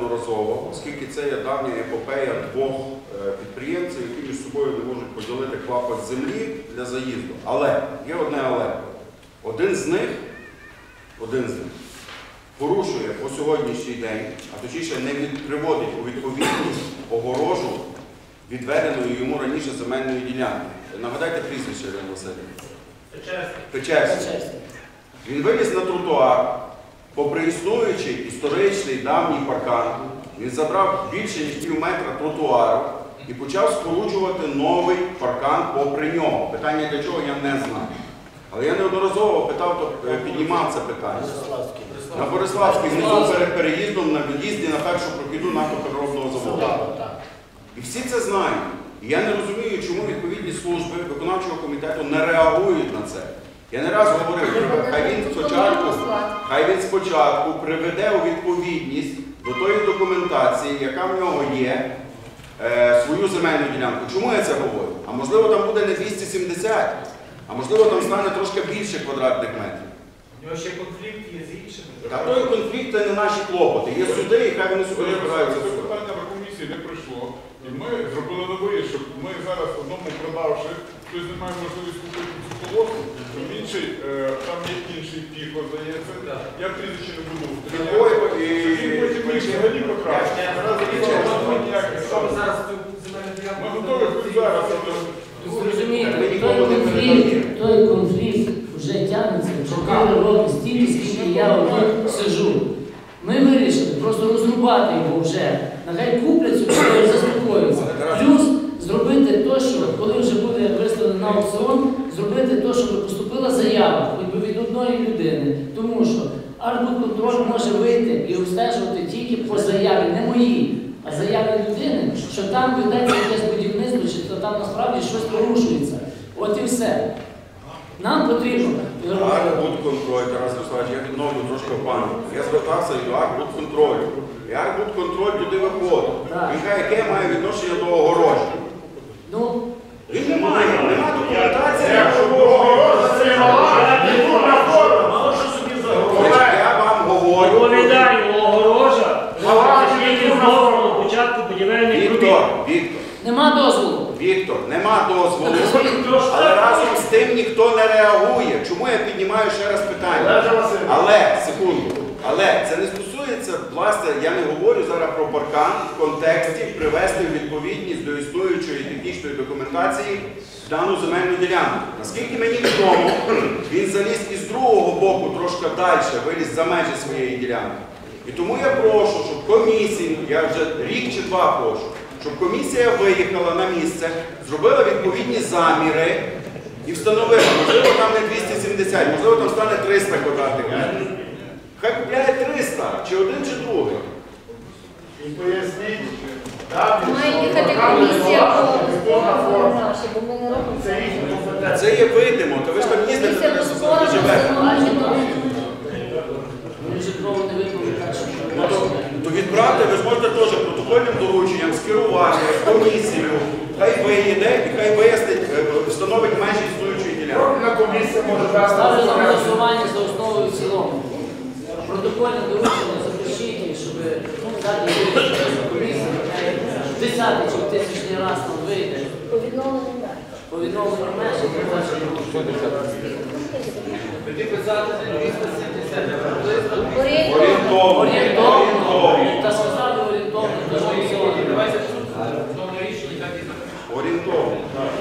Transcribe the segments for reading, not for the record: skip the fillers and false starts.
неодноразово, оскільки це є давня епопея двох підприємців, які між собою не можуть поділити клапоть землі для заїзду. Але, є одне але. Один з них порушує по сьогоднішній день, а точніше не приводить у відповідність огорожу відведеної йому раніше земельної ділянки. Нагадайте прізвище, Ірина Васильівна. Печерський. Він виліз на тротуар, попри існуючий історичний давній паркан, він забрав більше ніж півметра тротуару і почав споруджувати новий паркан попри нього. Питання для чого, я не знаю. Але я неодноразово піднімав це питання. На Бориславській, внизу перед переїздом на в'їзді на першу прохідну нафтопереробного заводу. І всі це знають. І я не розумію, чому відповідні служби виконавчого комітету не реагують на це. Я не раз говорив, хай він спочатку приведе у відповідність до тої документації, яка в нього є, свою земельну ділянку. Чому я це говорю? А можливо там буде не 270, а можливо там стане трошки більше квадратних метрів. У нього ще конфлікт є з іншими. Та той конфлікт – це не наші клопоти. Є суди, і хай вони суди розбираються. Це питання на комісії не прийшло. І ми зробили новий, щоб ми зараз одному продавши, хтось не має можливість купити цю полосу, щоб інший, там є інший піхо, здається. Я прізвище не буду. Він потім їх взагалі покращить. Ми готові хоч зараз. Зрозумієте, той конфлікт вже тягнеться 4 роки, стільки, скільки я тут сижу. Ми вирішили просто розрубати його вже. Нехай куплять цю історію, заспокоюються. Плюс зробити те, що коли вже буде виставлено на аукціон, зробити те, щоб поступила заява від одної людини. Тому що архбудконтроль може вийти і обстежувати тільки по заяві, не моїй, а заяві людини, що там ведеться якесь будівництво, чи то там насправді щось порушується. От і все. Нам потрібно. Архбудконтроль, Тарас Руславович, я відновлю трошки пам'ять. Я звертався і до Архбудконтролю. І Архбудконтроль туди виходить. Він каже, яке має відношення до огорожі. Він не має документації. Я вам говорю. Огорожа, тільки знову початку будівельних робіт. Нема дозволу. Віктор, нема дозволу. Але разом з тим ніхто не реагує. Чому я піднімаю ще раз питання? Але це не стосується, власне, я не говорю зараз про паркан в контексті привести в відповідність до існуючої технічної документації дану земельну ділянку. Наскільки мені відомо, він заліз із другого боку трошки далі, виліз за межі своєї ділянки. І тому я прошу, щоб комісія, я вже рік чи 2 прошу, щоб комісія виїхала на місце, зробила відповідні заміри і встановила, можливо, там не 270, можливо, там стане 300 квадратних метрів. Хай купляє 300, чи один, чи другий. І поясніть, має їхати комісія по нашій, бо ми не робимо це. Це є видимо, то ви ж там їздите, де живете. То відправте, ви ж можете теж протокольним дорученням скерувати комісію, хай виїде і хай вияснить, встановить межі існуючої ділянки. Ставлю на голосування за основу і в цілому. Протокольне доручення запишіть, щоб дати комісію. 10-й чи 1000-й раз там вийде. По відновленню меж. По відновленню меж. Тоді писати 270. Орієнтовно. Та сказати орієнтовно. Давайте в тому рішенні так і запишемо. Орієнтовно.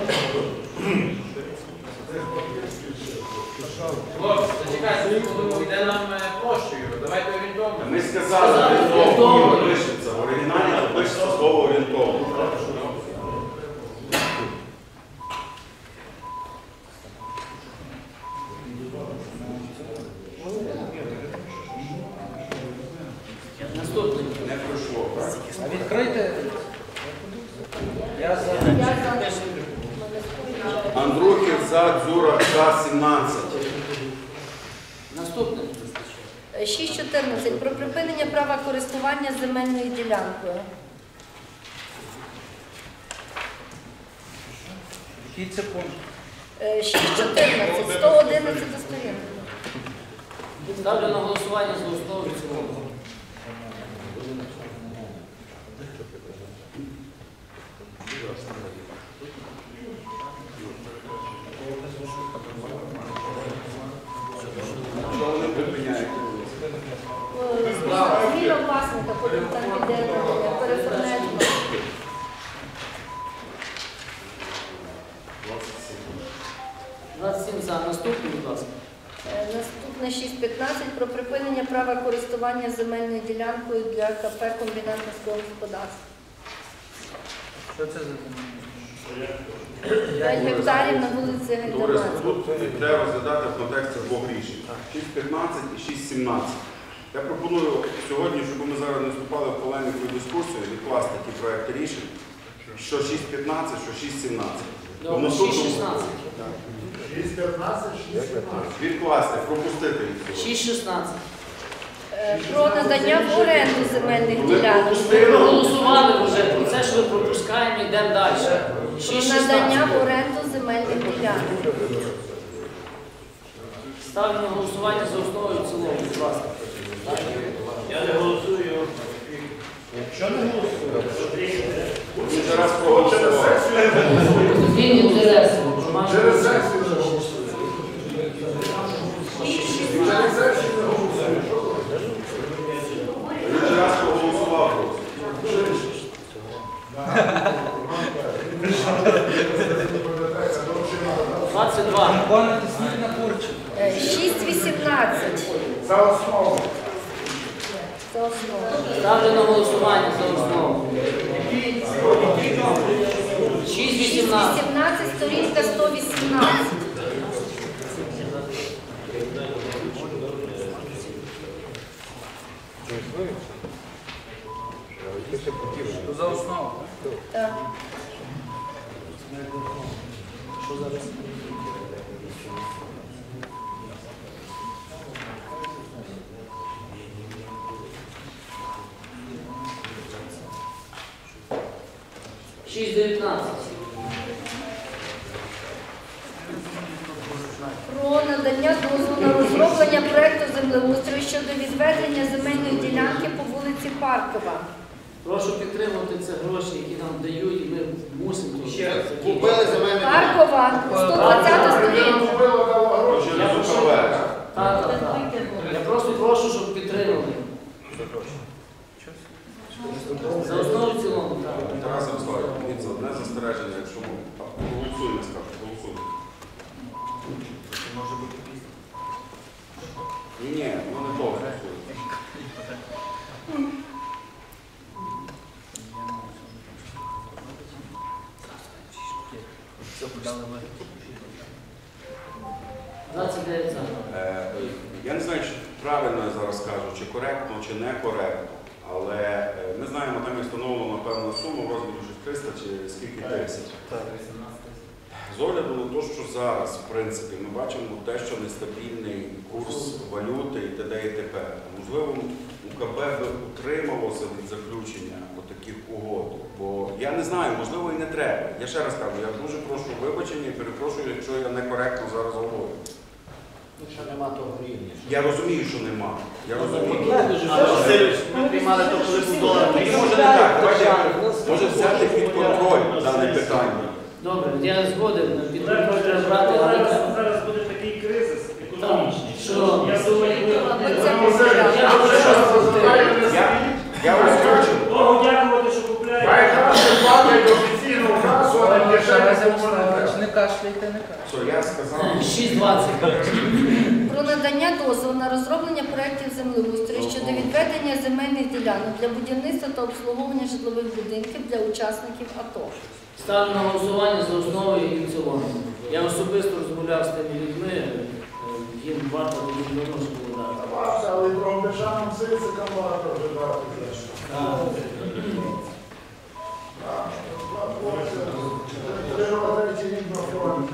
Хлопці, зачекайте, йде нам площею. Давайте орієнтовно. Ми сказали орієнтовно, пишеться. В оригіналі запишеться слово орієнтовно. Наступний. Не пройшло, так? А відкрийте. Андрухів за, Дзюра за 17. Наступний. 6.14. Про припинення права користування земельною ділянкою. Який це пункт? 6.14. 111 до сторінки. Ставлю на голосування за основу і в цілому. власника, потім там піде переформетно. 27 за. Наступний, будь ласка. Наступне 6.15 про припинення права користування земельною ділянкою для КП «Комбінат міського господарства». Що це за 5 гектарів на вулиці Добре, Гайдамацькій. тут треба розглядати в контексті двох рішень. 6.15 і 6.17. Я пропоную сьогодні, щоб ми зараз не вступали в полеміку і дискусію, відкласти ті проекти рішень, що 6.15, що 6.17. Добре, 6.16. 6.15. Відкласти, пропустити їх. 6.16. Про надання в оренду земельних ділянок. Ми проголосували вже про це, що ми пропускаємо, йдемо далі. Про надання в оренду земельних ділянок. Ставлю на голосування за основу і в цілому, будь ласка. Я не голосую. Якщо не голосую, Ми вже раз проголосували. Він інтереси. Через сесію не голосуємо. Через сесію не голосуємо. Ми вже раз проголосував. 22. 6.18. За основу. За основу. Ставлю на голосування за основу. 6.18. 6.18, сторінка 118. за основу. Так. Що зараз? Шість 19. Про надання дозволу на розроблення проекту землеустрою щодо відведення земельної ділянки по вулиці Паркова. Прошу підтримувати це гроші, які нам дають, і ми мусимо тут. Купили земельні Паркова, 120 сторінка. Вже не зупинили. Так. Я просто прошу, щоб підтримали. За основу в цілому, так. Тарас Ярославович, дивіться, одне застереження, якщо ми голосуємо, скажете, голосуємо. Ні, ну не того голосуємо. Все подали ми. 29 за. Я не знаю, чи правильно я зараз кажу, чи коректно, чи некоректно, але ми знаємо, там є встановлена певна сума в розмірі 300 чи скільки тисяч. З огляду на те, що зараз, в принципі, ми бачимо те, що нестабільний курс валюти і т.д. і т.п. Можливо, УКБ би утрималося від заключення таких угод, бо я не знаю, можливо і не треба. Я ще раз кажу, я дуже прошу вибачення і перепрошую, якщо я некоректно зараз говорю. Якщо нема того рівня. Я розумію, що нема. Я розумію. Васильович, ми приймали то, коли був долар. Тоді може не так. Давайте може взяти під контроль дане питання. Добре, я згоден, під контроль треба брати, але треба. Зараз буде такий кризис економічний. Що? Я думаю, Я розкручу. Богу дякувати, що купляєте. Найкраще платять офіційну касу, а не дешевле. Не кашляйте, не кашляйте. Що я сказав? 6.20. Про надання дозволу на розроблення проєктів землеустрою щодо відведення земельних ділянок для будівництва та обслуговування житлових будинків для учасників АТО. Ставлю на голосування за основу і в цілому. Я особисто розмовляв з тими людьми, їм варто дуже давно ж було дати. Варто, але про державним сильцикам варто вже дати. Три роки рік на фронті.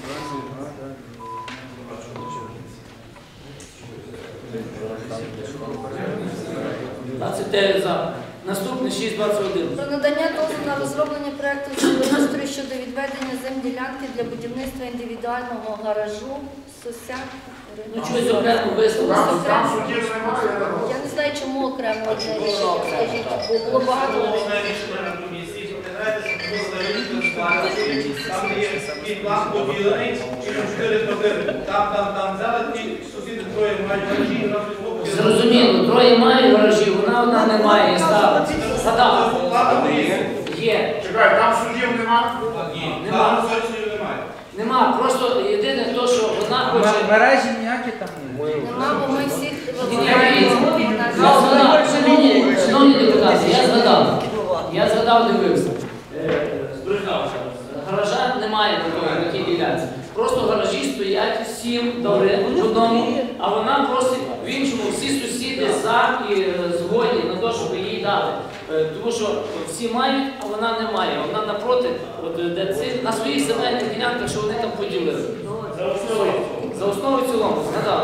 За. Наступне 6.21. Про надання дозволу на розроблення проєкту землеустрою щодо відведення земділянки для будівництва індивідуального гаражу СОСЯ. Ну, щось окремо висловити. Там судів немає. Я не знаю, чому окремо одне рішення, скажіть, бо було багато. Рішення на комісії, пам'ятаєте, що було заявити там є такий план поділений, через 4 квартири. Там взяли ті сусіди, троє мають гаражі, і раз Зрозуміло, троє мають гаражі, вона вона немає, стала. Згадав. Вони є? Є. Чекай, там судів нема? Нема. Нема. Просто єдине то, що вона хоче. Мережі ніякі там немає. Нема, бо ми всіх Я згадав, шановні депутати, я згадав, дивився. Збрехав. Гаража немає на тій ділянці. Просто гаражі стоять всім добре в одному, а вона просить в іншому, всі сусіди за і згодні на те, щоб їй дати. Тому що всі мають, а вона не має. Вона напроти, от, де ці, на своїх земельних ділянках, що вони там поділили. За основу в цілому, згадали.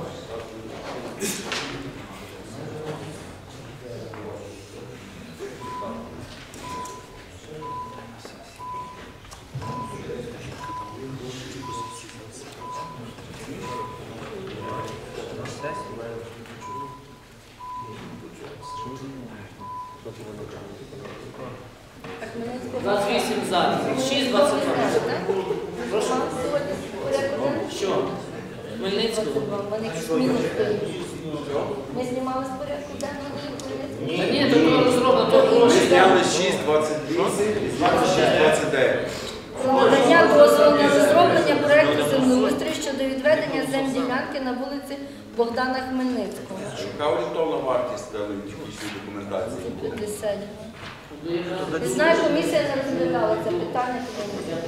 А Хмельницького 28 за, 6, 22. Прошу. сьогодні порядку денного? Що? Хмельницького? Вони якісь мінус стоїть. Ми знімали з порядку денного Хмельницького? Та ні, то розроблено, то Ми гроші. зняли 6,28 і зняли 6,29. Про надання дозволу на розроблення проекту землеустрою щодо відведення земділянки на вулиці Богдана Хмельницького. Яка орієнтовна вартість даної технічної документації? 50. Не знаю, комісія не розглядала це питання, тому не знаю.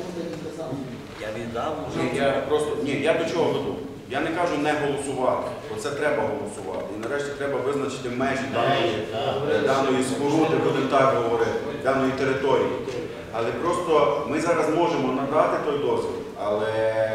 Я до чого веду? Я не кажу не голосувати, бо це треба голосувати. І нарешті треба визначити межі даної споруди, будемо так говорити, даної території. Але просто ми зараз можемо надати той дозвіл, але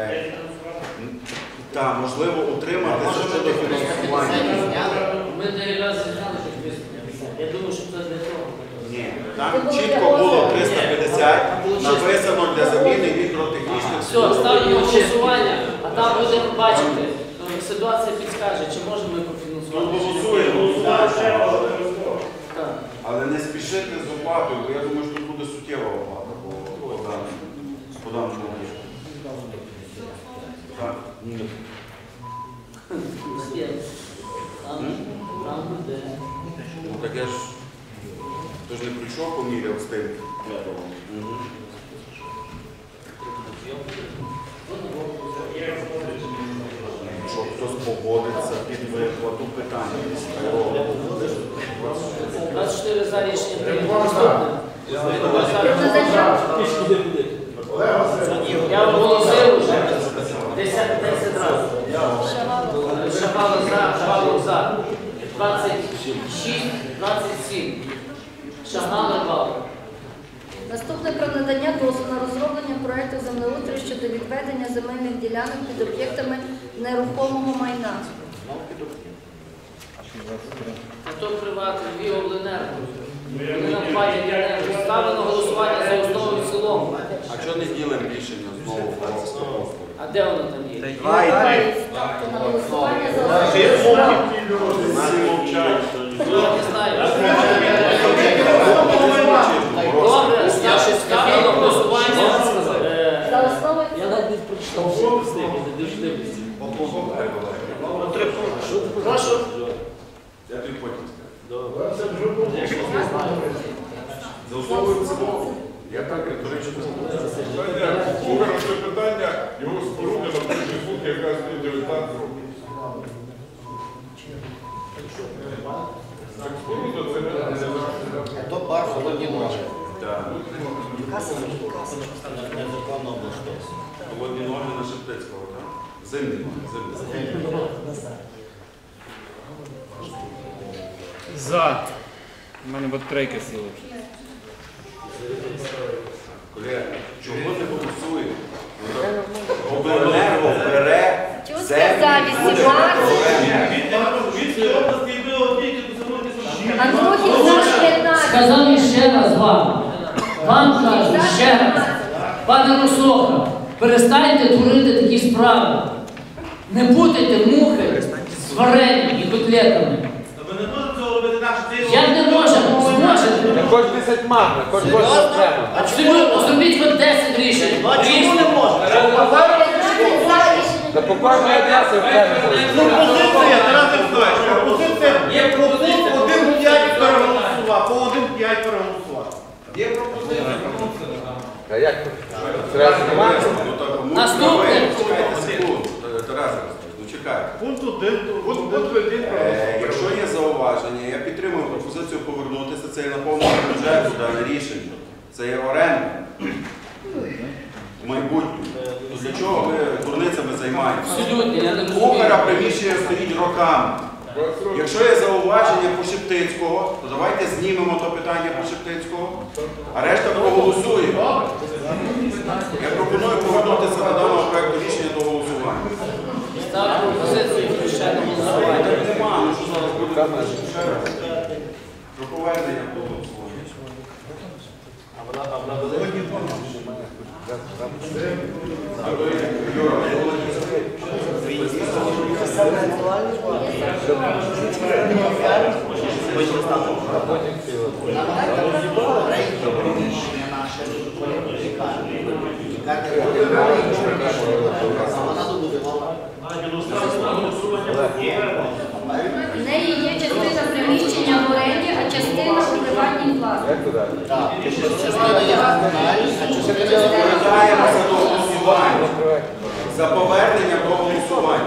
можливо утриматися щодо фінансування. Ми не раз зігнали, що 250. Я думаю, що це для того. Ні, там чітко було 350, написано для заміни мікротехнічних. Все, ставлю на голосування, а там будемо бачити. Ситуація підскаже, чи можемо ми профінансувати. Голосуємо, Так. але не спішити з оплатою, бо я думаю, що тут буде суттєва оплата по даному об'єкту. Так. Там буде. Ну так я ж не прийшов, поміряв з тим. Що хтось погодиться під виплату питання. 24 за рішення прийнято. Наступне. Я оголосив вже 10 разів. Шабало за, Шабало за. 26, 27. Шагнали бали. Наступне про надання дозволу на розроблення проекту землеустрою щодо відведення земельних ділянок під об'єктами нерухомого майна. А то приват, Львів, обленерго. Вони нам платять енергію. Ставлю на голосування за основу і в цілому. А чого не ділимо рішення знову в просторі? А де воно там є? Ставте на голосування за Всі мовчать. Я не знаю. Добре, ставлю на голосування. за основу і в цілому. навіть не прочитав. Прошу. Я тобі потім скажу. За основою в цілому. Я так риторично Слухаємо це питання, його споруди на першій звук, яка стоїть 19 років. Так споруда це не То бар холодні ножі. Так. Незаконно або щось. Холодні ноги на Шептицького, так? Зимні ноги. За. У мене батарейка сіла. Колеги, чого не голосує? Обленерго бере Чого землі, за буде 18? Андрухів за 15. Сказав ще раз вам. Вам кажу ще раз. Пане Русоха, перестаньте творити такі справи. Не путайте мухи з варенням і котлетами. Як не можемо? Зможете. Хоч 10 мами, хоч окремо. Абсолютно, зробіть хоч 10 рішень. Чому не можна? Та по кожній адреси окремо. Пропозиція, Тарас Іванович, пропозиція є один гуляє А як? Наступне. Чекайте секунду, Тарас Ярославович, ну чекайте. Пункт 1. Якщо є зауваження, я підтримую пропозицію повернутися, це є наповнення бюджету, дане рішення. Це є оренда. В майбутньому. То для чого ми дурницями займаємося? Абсолютно, я не розумію. Кухара приміщення стоїть роками. Якщо є зауваження по Шептицького, то давайте знімемо то питання по Шептицького, а решта проголосуємо. Я пропоную повернутися до даного проекту рішення до голосування. Ставлю пропозицію ще на голосування. Нема, ну що зараз буде ще раз. Про повернення до голосування. В неї є частина приміщення в оренді, а частина у приватній власності. Повертаємося до голосування. За повернення до голосування.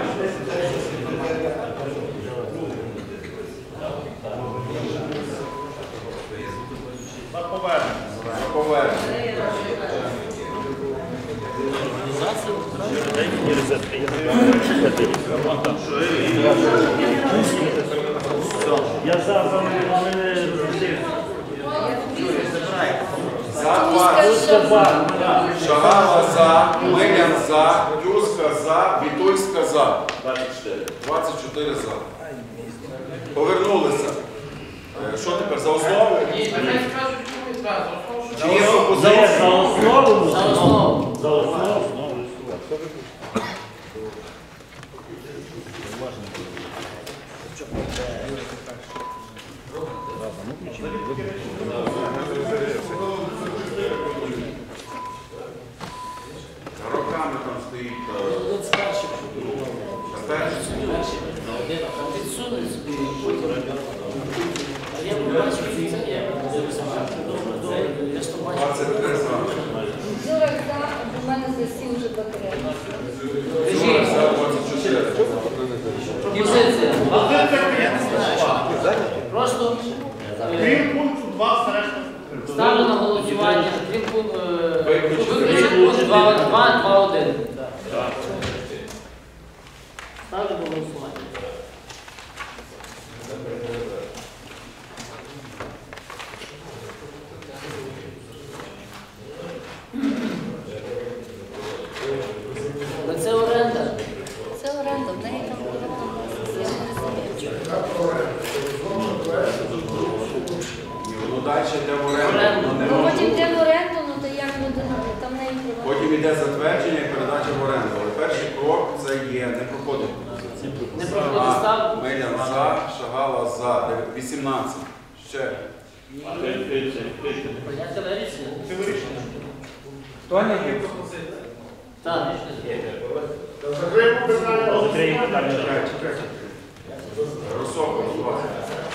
За повернення. Я за мене За 20. Шагала за, Милян за, Юрська за, Вітульська за. 24 за. Повернулися. Що тепер, за основу? Чи є пропозиції? за основу. За основу. За основу. Роками там стоїть. Підсунуть собі. А я побачив, що це є. Я ж побачив. 23 за. Юра, до мене засів вже батарея. Юра за 24. Позиція. Просто Крім пункту 2, ставлю на голосування. Крім виключити пункт 2.1. Ставлю на голосування. Але це оренда. Це оренда, в неї там приватна власність. Я не розумію. І воно далі йде в оренду. Ну, потім йде в оренду, ну то як людина, там в неї приватна. Потім йде затвердження і передача в оренду. Але перший крок це є, не проходить пропозиція. Не проходить ставку. Милян за, Шагала за, 18. Ще. Прийняття рішення? Тоня є. Так. Закриємо питання. Росоко, будь ласка.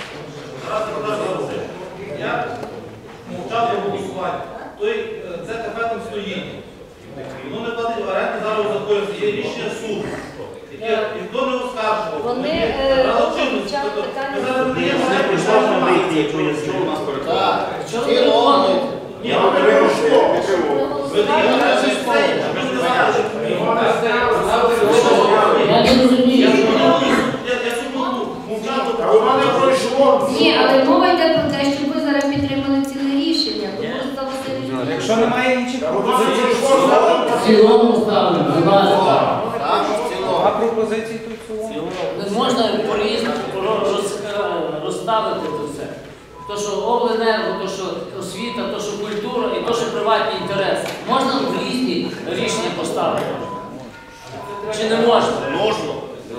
Я мовчав про голосування. Це кафе там стоїть. Воно не платить оренди, зараз узаконюється. Є рішення суду, яке ніхто не оскаржував. Вони почали питання. Ми зараз не даємо оренди, Що у нас перекладає? Що ви виконуєте? Ні, ми Підтримуємо. ви даєте оренди все, ми не знали, що Я не розумію. я суду мовчав про Пройшло. Ні, але мова йде про те, щоб ви зараз підтримали ціле рішення. Тому що Якщо немає інших пропозицій, В цілому ставлю, будь ласка. а пропозицій тут в цілому. Не можна по-різному розставити це все. То, що обленерго, то, що освіта, то, що культура і то, що приватні інтереси. Можна в різні рішення поставити? Чи не можна? Можна.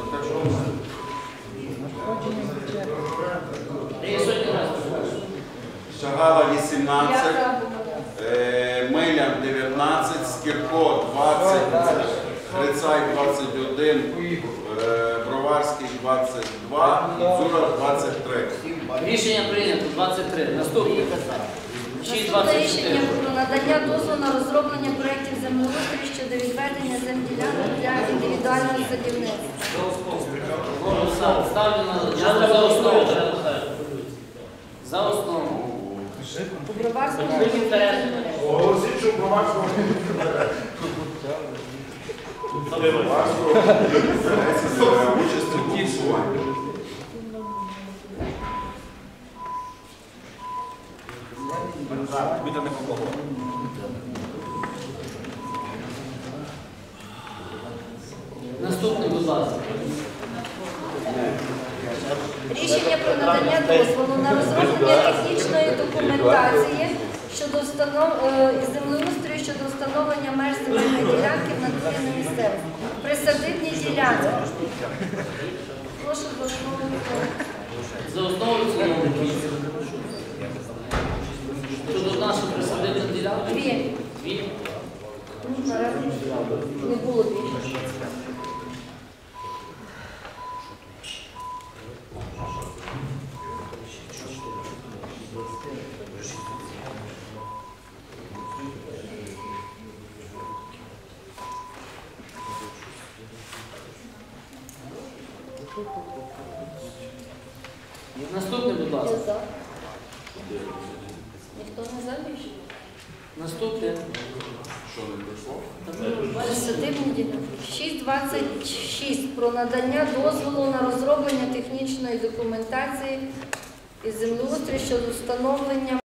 Я сьогодні раз. Шагала 18. Милян 19, Скірко 20, Грицай 21, Броварський 22, Дзюра 23. Рішення прийнято 23. Наступне. Наступне рішення про надання дозволу на розроблення проєктів землеустрою щодо відведення земледілянок для індивідуального садівництва. Ставлю на за основу. За основу. У Броварському Оголосіть, що громадського Участь у голосуванні. Наступний, будь ласка. рішення про надання дозволу на розроблення технічної документації щодо землеустрою щодо встановлення меж земельної ділянки в натурі на місцевості. Присадибні ділянки. Прошу за основу. За основу в цілому. Щодо нашої присадибної ділянки? Дві. Дві. Наразі не було більше. Наступний, будь ласка. Я за. Ніхто не за більше? Наступне. Що не прийшло? Присадибні ділянки. 6.26 про надання дозволу на розроблення технічної документації із землеустрою щодо встановлення